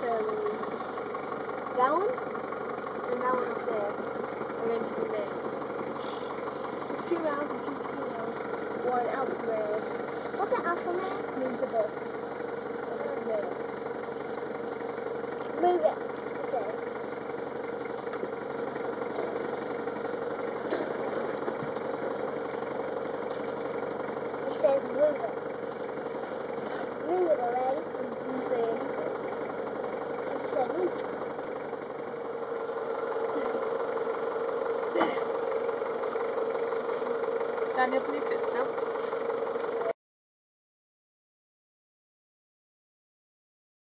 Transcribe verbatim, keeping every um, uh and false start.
turtles. That one and that one up there are going to be males. There's two males and two females. One alpha male. What's an alpha male? Means the boss. That's a male. Move it. Okay. He says move it. Move it already. He didn't say anything. He just said move it. Daniel, can you sit still?